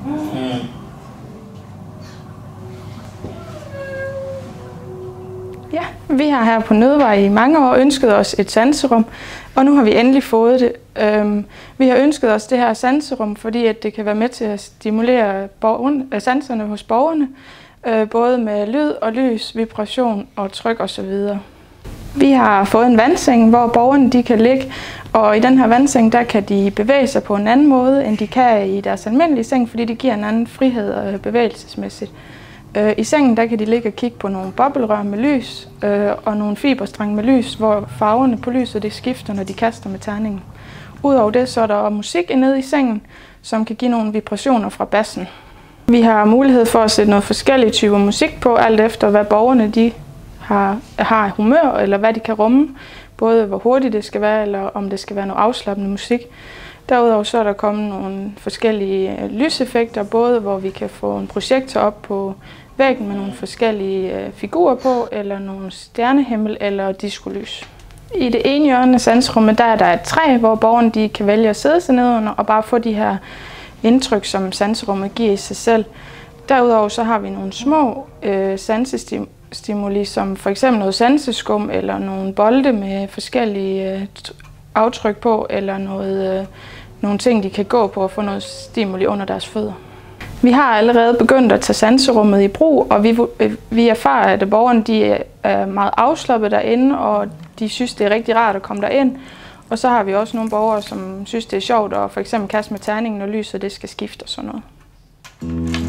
Ja, vi har her på Nødvej i mange år ønsket os et sanserum, og nu har vi endelig fået det. Vi har ønsket os det her sanserum, fordi at det kan være med til at stimulere sanserne hos borgerne, både med lyd og lys, vibration og tryk osv. Vi har fået en vandseng, hvor borgerne de kan ligge, og i den her vandseng der kan de bevæge sig på en anden måde, end de kan i deres almindelige seng, fordi det giver en anden frihed bevægelsesmæssigt. I sengen der kan de ligge og kigge på nogle bobbelrør med lys og nogle fiberstrenge med lys, hvor farverne på lyset det skifter, når de kaster med terningen. Udover det så er der musik nede i sengen, som kan give nogle vibrationer fra bassen. Vi har mulighed for at sætte noget forskellige typer musik på, alt efter hvad borgerne de har humør, eller hvad de kan rumme. Både hvor hurtigt det skal være, eller om det skal være noget afslappende musik. Derudover så er der kommet nogle forskellige lyseffekter, både hvor vi kan få en projektor op på væggen med nogle forskellige figurer på, eller nogle stjernehimmel eller diskolys. I det ene hjørne af sanserummet, der er der et træ, hvor borgerne de kan vælge at sidde sig ned under og bare få de her indtryk, som sanserummet giver i sig selv. Derudover så har vi nogle små sansestimuli, som for eksempel noget sanseskum eller nogle bolde med forskellige aftryk på, eller nogle ting, de kan gå på og få noget stimuli under deres fødder. Vi har allerede begyndt at tage sanserummet i brug, og vi erfarer, at borgerne de er meget afslappet derinde, og de synes, det er rigtig rart at komme derind. Og så har vi også nogle borgere, som synes, det er sjovt at for eksempel kaste med terningen, når lyset det skal skifte og sådan noget.